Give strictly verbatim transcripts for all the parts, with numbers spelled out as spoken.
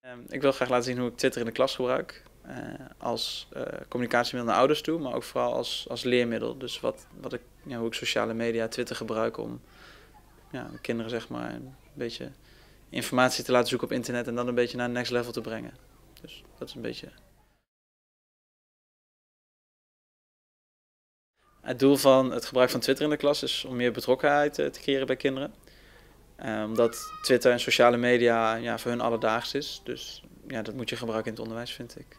Um, ik wil graag laten zien hoe ik Twitter in de klas gebruik. Uh, als uh, communicatiemiddel naar ouders toe, maar ook vooral als, als leermiddel. Dus wat, wat ik, ja, hoe ik sociale media, Twitter gebruik om ja, kinderen zeg maar, een beetje informatie te laten zoeken op internet en dan een beetje naar het next level te brengen. Dus dat is een beetje... Het doel van het gebruik van Twitter in de klas is om meer betrokkenheid uh, te creëren bij kinderen. Uh, omdat Twitter en sociale media ja, voor hun alledaags is. Dus ja, dat moet je gebruiken in het onderwijs, vind ik.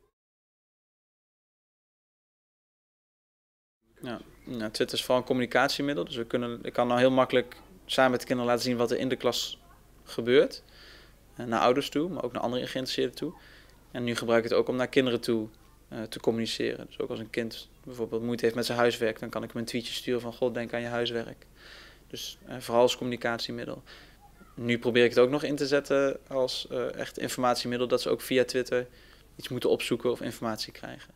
Ja, nou, Twitter is vooral een communicatiemiddel. Dus we kunnen, ik kan nou heel makkelijk samen met de kinderen laten zien wat er in de klas gebeurt. Uh, naar ouders toe, maar ook naar andere geïnteresseerden toe. En nu gebruik ik het ook om naar kinderen toe uh, te communiceren. Dus ook als een kind bijvoorbeeld moeite heeft met zijn huiswerk, dan kan ik hem een tweetje sturen van God, denk aan je huiswerk. Dus uh, vooral als communicatiemiddel. Nu probeer ik het ook nog in te zetten als uh, echt informatiemiddel, dat ze ook via Twitter iets moeten opzoeken of informatie krijgen.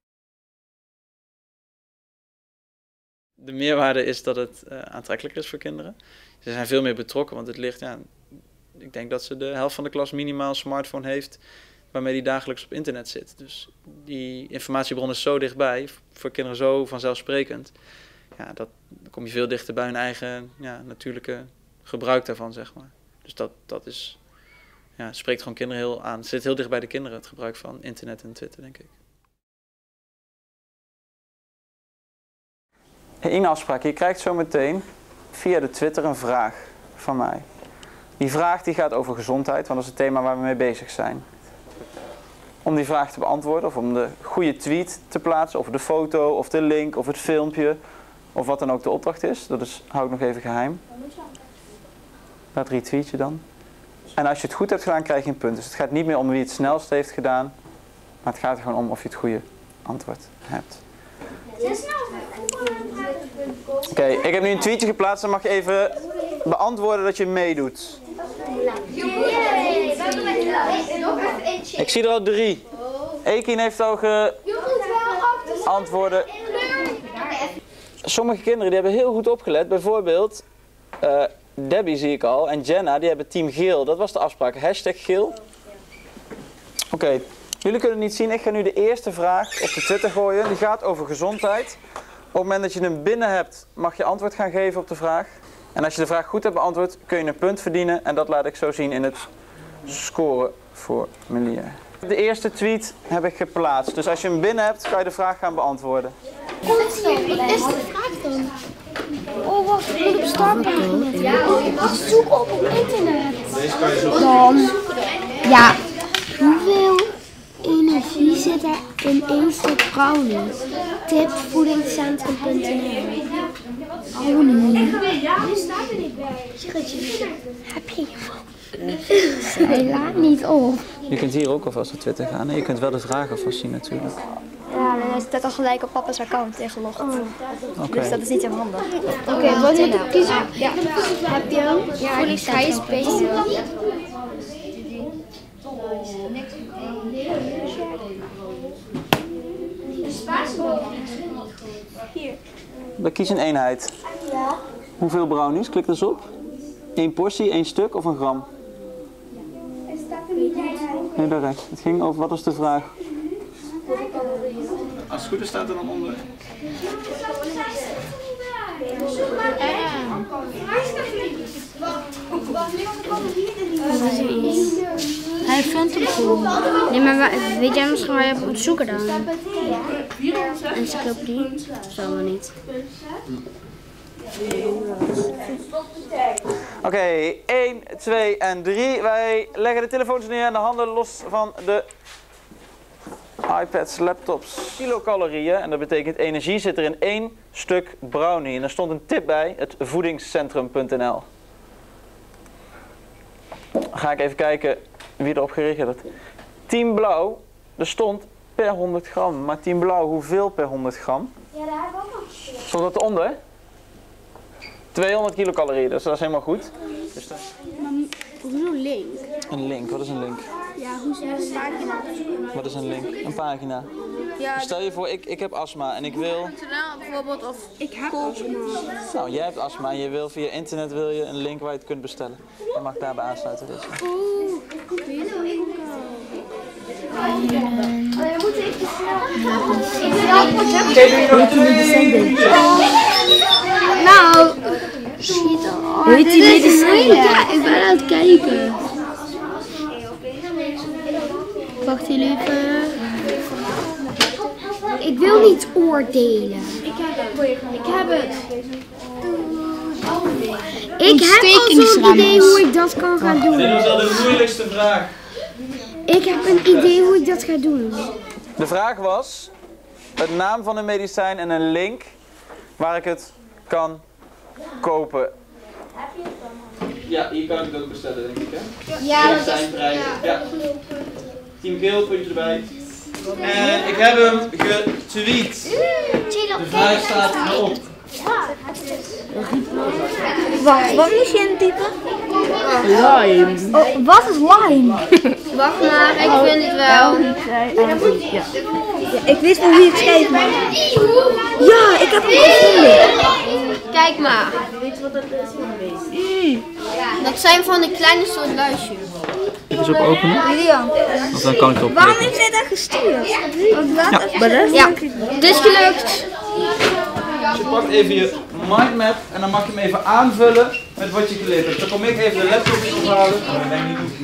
De meerwaarde is dat het uh, aantrekkelijker is voor kinderen. Ze zijn veel meer betrokken, want het ligt, ja, ik denk dat ze de helft van de klas minimaal een smartphone heeft waarmee die dagelijks op internet zit. Dus die informatiebron is zo dichtbij, voor kinderen zo vanzelfsprekend. Ja, dat, dan kom je veel dichter bij hun eigen ja, natuurlijke gebruik daarvan, zeg maar. Dus dat, dat is, ja, spreekt gewoon kinderen heel aan. Het zit heel dicht bij de kinderen, het gebruik van internet en Twitter, denk ik. Inge afspraak, je krijgt zo meteen via de Twitter een vraag van mij. Die vraag die gaat over gezondheid, want dat is het thema waar we mee bezig zijn. Om die vraag te beantwoorden of om de goede tweet te plaatsen, of de foto, of de link, of het filmpje, of wat dan ook de opdracht is. Dat is, hou ik nog even geheim. Dat retweet je dan. En als je het goed hebt gedaan, krijg je een punt. Dus het gaat niet meer om wie het snelst heeft gedaan, maar het gaat er gewoon om of je het goede antwoord hebt. Oké, okay, ik heb nu een tweetje geplaatst, dan mag je even beantwoorden dat je meedoet. Ik zie er al drie. Ekin heeft al geantwoorden. Sommige kinderen die hebben heel goed opgelet. Bijvoorbeeld uh, Debbie zie ik al en Jenna, die hebben team geel. Dat was de afspraak. Hashtag geel. Oké, okay. Jullie kunnen het niet zien. Ik ga nu de eerste vraag op de Twitter gooien. Die gaat over gezondheid. Op het moment dat je hem binnen hebt, mag je antwoord gaan geven op de vraag. En als je de vraag goed hebt beantwoord, kun je een punt verdienen. En dat laat ik zo zien in het scoreformulier. De eerste tweet heb ik geplaatst. Dus als je hem binnen hebt, kan je de vraag gaan beantwoorden. Wat is de vraag dan? Oh, wacht, ik moet op startpagina. Zoek op op internet. Dan, ja, hoeveel energie zit er in één stuk brownie? Tip voedingscentrum punt n l. Oh nee. Heb je je Nee, laat niet op. Je kunt hier ook alvast op Twitter gaan. Nee, je kunt wel de vragen alvast zien natuurlijk. Ja, dan is het al gelijk op papa's account ingelogd. Oh. Okay. Dus dat is niet zo handig. Oké, okay, wat moet ik kiezen? Ja. Heb je hem? Ja, hij is bezig. Hier. Dan kies een eenheid. Ja. Hoeveel brownies? Klik dus op. Eén portie, één stuk of een gram? Er staat er niet bij. Nee, daar rechts. Het ging over, wat is de vraag? Als het goed is, staat er dan onder. Hij vindt hem goed. Nee, maar weet jij misschien waar je op moet zoeken dan? Encyclopedie? Zo wel niet. Oké, okay, één, twee en drie. Wij leggen de telefoons neer en de handen los van de iPads, laptops. Kilocalorieën, en dat betekent energie, zit er in één stuk brownie. En er stond een tip bij, het voedingscentrum punt n l. Dan ga ik even kijken wie erop gereageerd heeft. Team Blauw, er stond per honderd gram. Maar Team Blauw, hoeveel per honderd gram? Ja, daar hebben we ook nog gezien. Stond dat eronder? tweehonderd kilocalorieën, dus dat is helemaal goed. Dus dat... Maar hoezo link? Een link, wat is een link? Ja, hoezo een pagina? Wat is een link? Een pagina. Ja, Dus stel je voor, ik, ik heb astma en ik wil... bijvoorbeeld of Ik heb astma. Nou, jij hebt astma en je wil via internet wil je een link waar je het kunt bestellen. Je mag daarbij aansluiten. Dus. Oeh. Nou, weet je medicijn? Ja, ik ben aan het kijken. Wacht heel even. Ik wil niet oordelen. Ik heb het. Ik heb het. Ik heb al zo'n idee hoe ik dat kan gaan doen. Dit was al de moeilijkste vraag. Ik heb een idee hoe ik dat ga doen. De vraag was het naam van een medicijn en een link waar ik het kan kopen. Ja, hier kan ik het ook bestellen, denk ik, hè? Ja, dat is... Medicijnprijzen. Ja. Team Geel, puntje erbij. En ik heb hem getweet. De vraag staat erop. Wacht, wat moest je intypen? Lime. Oh, wat is lime? Wacht maar, ik vind het wel. Ja. Ja, ik wist nog wie het schreef, maar... Ja, ik heb hem gevonden. Kijk maar. Weet je wat dat is? Dat zijn van die kleine soort luisjes. Even op openen. Julian, Want dan kan ik het op. waarom heeft hij dat gestuurd? Want wat is Ja, het is gelukt. Dus je pakt even je mindmap en dan mag je hem even aanvullen met wat je geleerd hebt. Dan kom ik even de laptop in ophalen. Oh, dat denk ik niet.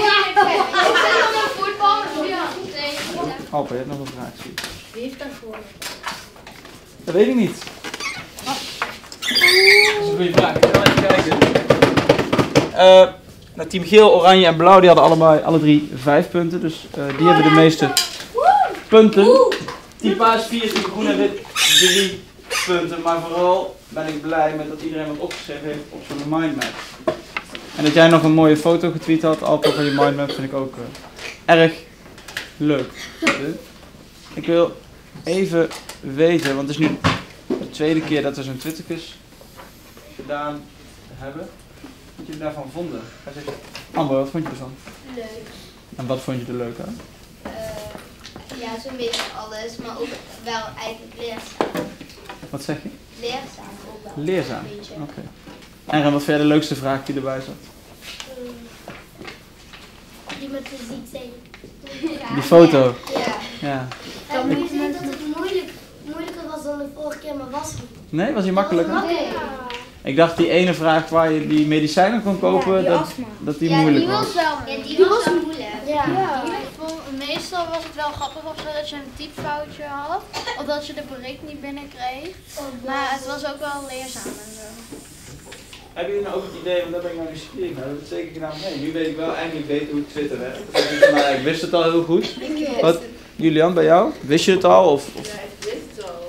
Alper, je hebt nog een vraag. Wie heeft dat voor? Dat weet ik niet. Dat is een goede vraag. Ik ga even kijken. Uh, nou, team Geel, Oranje en Blauw die hadden allebei alle drie vijf punten. Dus uh, die hebben de meeste punten. Team Paas vier, team Groen en Wit drie punten. Maar vooral ben ik blij met dat iedereen wat opgeschreven heeft op zo'n mindmap. En dat jij nog een mooie foto getweet had, Alper, van je mindmap, vind ik ook uh, erg leuk. Ik wil even weten, want het is nu de tweede keer dat we zo'n Twitterquiz gedaan hebben. Wat jullie daarvan vonden? Ga eens even. Amber, wat vond je ervan? Leuk. En wat vond je er leuk aan? Uh, ja, zo'n beetje alles, maar ook wel eigenlijk leerzaam. Wat zeg je? Leerzaam ook wel. Leerzaam? Oké. Okay. En wat vind je de leukste vraag die erbij zat? Um, die met de ziekte. Die foto? Ja. Ja. En nu zei dat het moeilijk, moeilijker was dan de vorige keer, maar was het niet. Nee, was die makkelijker? Ja. Ik dacht die ene vraag waar je die medicijnen kon kopen, ja, dat, dat die ja, moeilijk die was. was. Wel, ja, die, die was wel moeilijk. Ja. Ja. Meestal was het wel grappig of zo dat je een typfoutje had, of dat je de bericht niet binnenkreeg. Maar het was ook wel leerzaam en zo. Hebben jullie nou ook het idee, want daar ben ik nou nieuwsgierig naar, dat heb ik zeker gedaan. Nee, nu weet ik wel eindelijk beter hoe Twitter werkt. Dat is niet van mij, ik wist het al heel goed. Wat, Julian, bij jou? Wist je het al? Of, of? Ja, ik wist het al.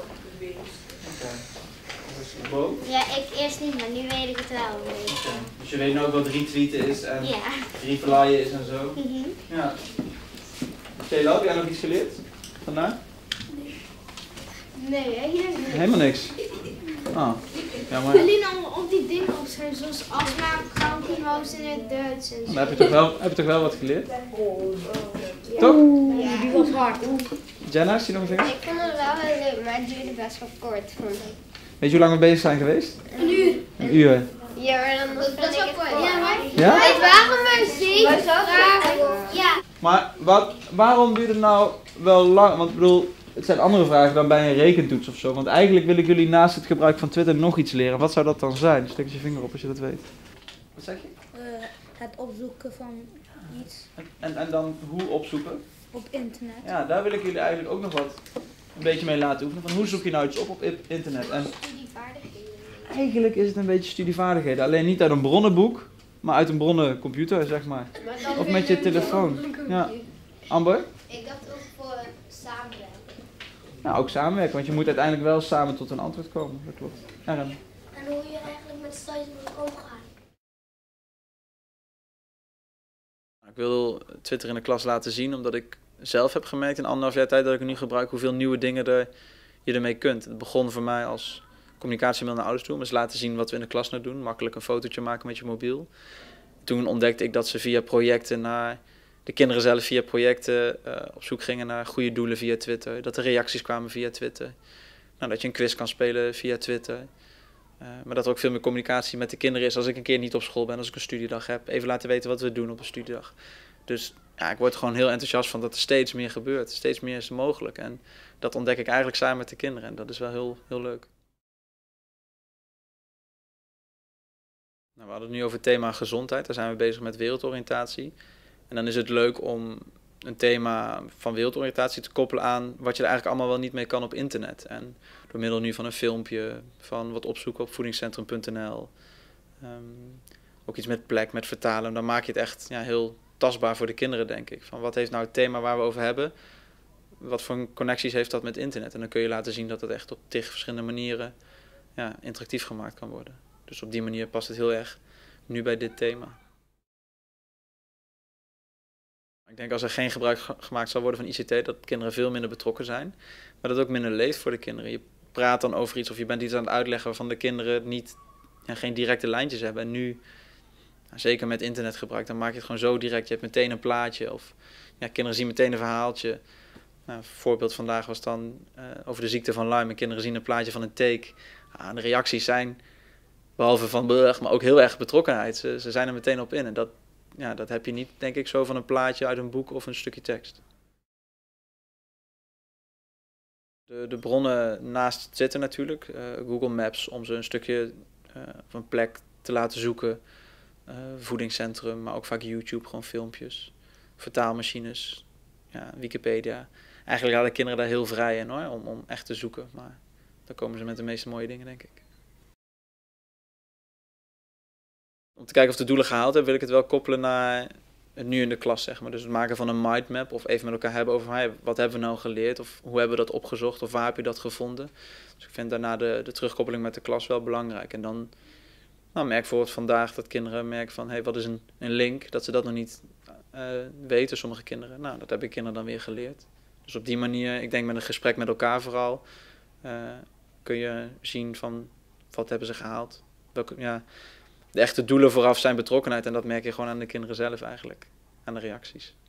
Okay. Ja, ik eerst niet, maar nu weet ik het wel een beetje. Okay. Dus je weet nu ook wat retweeten is en ja. replyen is en zo? Mm-hmm. Ja. Sheila, heb jij nog iets geleerd vandaag? Nee, helemaal niks. Helemaal niks. Ah, jammer. Alleen allemaal op die dingen opschrijven, zoals astma, krankenhuis in het Duits en zo. Dan heb je toch wel, heb je toch wel wat geleerd? Toch? Ja, die was hard. Jenna, zie je nog een ding? Ik vond het wel heel leuk, maar het duurde best wel kort, vond ik. Weet je hoe lang we bezig zijn geweest? Een uur. Een uur. Ja, maar dan was best wel kort. Ja, maar Ja? het waren maar zeven vragen. Ja. Maar wat, waarom duurt het nou wel lang? Want ik bedoel, het zijn andere vragen dan bij een rekentoets of zo. Want eigenlijk wil ik jullie naast het gebruik van Twitter nog iets leren. Wat zou dat dan zijn? Steek eens je vinger op als je dat weet. Wat zeg je? Uh, het opzoeken van iets En, en dan hoe opzoeken? op internet. Ja, daar wil ik jullie eigenlijk ook nog wat een beetje mee laten oefenen. Van hoe zoek je nou iets op op internet? En eigenlijk is het een beetje studievaardigheden. Alleen niet uit een bronnenboek, maar uit een bronnencomputer, zeg maar. Of met je telefoon. Ja. Amber? Ik dacht ook voor samenwerken. Nou, ook samenwerken, want je moet uiteindelijk wel samen tot een antwoord komen. Dat klopt. Aaron? En hoe je eigenlijk met studies moet omgaan. Ik wil Twitter in de klas laten zien, omdat ik zelf heb gemerkt in anderhalf jaar tijd dat ik het nu gebruik, hoeveel nieuwe dingen er, je ermee kunt. Het begon voor mij als communicatiemail naar ouders toe, om eens laten zien wat we in de klas nou doen. Makkelijk een fotootje maken met je mobiel. Toen ontdekte ik dat ze via projecten naar, de kinderen zelf via projecten uh, op zoek gingen naar goede doelen via Twitter. Dat er reacties kwamen via Twitter. Nou, dat je een quiz kan spelen via Twitter. Uh, maar dat er ook veel meer communicatie met de kinderen is als ik een keer niet op school ben, als ik een studiedag heb. Even laten weten wat we doen op een studiedag. Dus ja, ik word er gewoon heel enthousiast van dat er steeds meer gebeurt. Steeds meer is mogelijk. En dat ontdek ik eigenlijk samen met de kinderen. En dat is wel heel, heel leuk. Nou, we hadden het nu over het thema gezondheid. Daar zijn we bezig met wereldoriëntatie. En dan is het leuk om een thema van wereldoriëntatie te koppelen aan wat je er eigenlijk allemaal wel niet mee kan op internet. En door middel nu van een filmpje, van wat opzoeken op voedingscentrum punt n l. Um, ook iets met plek, met vertalen. Dan maak je het echt ja, heel tastbaar voor de kinderen, denk ik. Van wat heeft nou het thema waar we over hebben? Wat voor connecties heeft dat met internet? En dan kun je laten zien dat het echt op tig verschillende manieren ja, interactief gemaakt kan worden. Dus op die manier past het heel erg nu bij dit thema. Ik denk als er geen gebruik gemaakt zal worden van I C T, dat kinderen veel minder betrokken zijn. Maar dat het ook minder leeft voor de kinderen. Je praat dan over iets of je bent iets aan het uitleggen waarvan de kinderen niet, ja, geen directe lijntjes hebben. En nu, nou, zeker met internetgebruik, dan maak je het gewoon zo direct. Je hebt meteen een plaatje of ja, kinderen zien meteen een verhaaltje. Nou, een voorbeeld vandaag was dan uh, over de ziekte van Lyme. En kinderen zien een plaatje van een teek. Ah, de reacties zijn, behalve van burg, maar ook heel erg betrokkenheid. Ze, ze zijn er meteen op in. En dat, ja, dat heb je niet, denk ik, zo van een plaatje uit een boek of een stukje tekst. De, de bronnen naast zitten natuurlijk. Uh, Google Maps om ze een stukje uh, of een plek te laten zoeken. Uh, voedingscentrum, maar ook vaak YouTube, gewoon filmpjes. Vertaalmachines, ja, Wikipedia. Eigenlijk laten kinderen daar heel vrij in hoor, om, om echt te zoeken. Maar daar komen ze met de meeste mooie dingen, denk ik. Om te kijken of de doelen gehaald hebben, wil ik het wel koppelen naar het nu in de klas, zeg maar. Dus het maken van een mindmap of even met elkaar hebben over hey, wat hebben we nou geleerd of hoe hebben we dat opgezocht of waar heb je dat gevonden. Dus ik vind daarna de, de terugkoppeling met de klas wel belangrijk. En dan nou, merk bijvoorbeeld vandaag dat kinderen merken van hey, wat is een, een link, dat ze dat nog niet uh, weten, sommige kinderen. Nou, dat hebben kinderen dan weer geleerd. Dus op die manier, ik denk met een gesprek met elkaar vooral, uh, kun je zien van wat hebben ze gehaald. Welke, ja, de echte doelen vooraf zijn betrokkenheid en dat merk je gewoon aan de kinderen zelf eigenlijk, aan de reacties.